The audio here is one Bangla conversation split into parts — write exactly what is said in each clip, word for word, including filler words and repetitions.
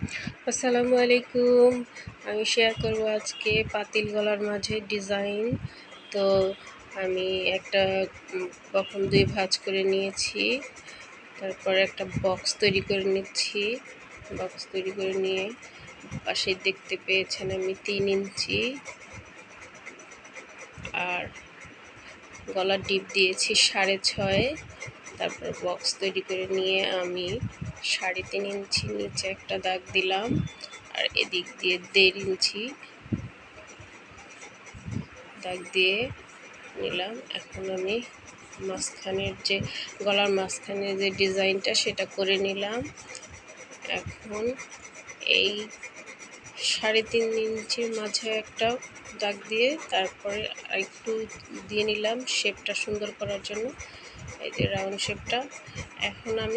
আসসালামু আলাইকুম। আমি শেয়ার করব আজকে পাতিল গলার মাঝে ডিজাইন। তো আমি একটা উম, প্রথম দুই ভাঁজ করে নিয়েছি, তারপরে একটা বক্স তৈরি করে নিচ্ছি। বক্স তৈরি করে নিয়ে পাশে দেখতে পেয়েছেন আমি তিন ইঞ্চি আর গলার ডিপ দিয়েছি সাড়ে ছয়। তারপর বক্স তৈরি করে নিয়ে আমি সাড়ে তিন ইঞ্চি নিচে একটা দাগ দিলাম, আর এদিক দিয়ে দেড় ইঞ্চি দাগ দিয়ে নিলাম। এখন আমি মাঝখানের যে গলার মাঝখানের যে ডিজাইনটা সেটা করে নিলাম। এখন এই সাড়ে তিন ইঞ্চির মাঝে একটা দাগ দিয়ে তারপরে একটু দিয়ে নিলাম শেপটা সুন্দর করার জন্য, এই যে রাউন্ড শেপটা। এখন আমি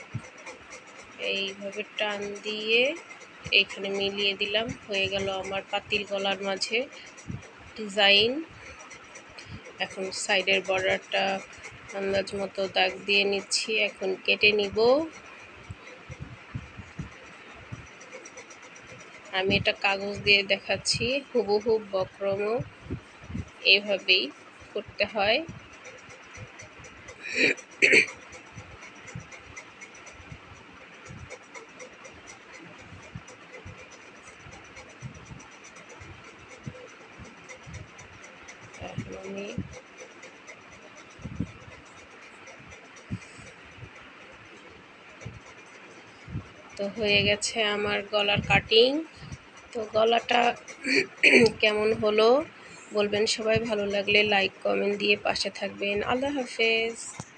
এইভাবে টান দিয়ে এইখানে মিলিয়ে দিলাম, হয়ে গেল আমার পাতিল গলার মাঝে ডিজাইন। এখন সাইডের বর্ডারটা আন্দাজ মতো দাগ দিয়ে নিচ্ছি, এখন কেটে নিব। আমি এটা কাগজ দিয়ে দেখাচ্ছি, হুবহু বক্রমও এইভাবেই করতে হয়। এখন আমি তো হয়ে গেছে আমার গলার কাটিং। তো গলাটা কেমন হলো বলবেন সবাই। ভালো লাগলে লাইক কমেন্ট দিয়ে পাশে থাকবেন। আল্লাহ হাফেজ।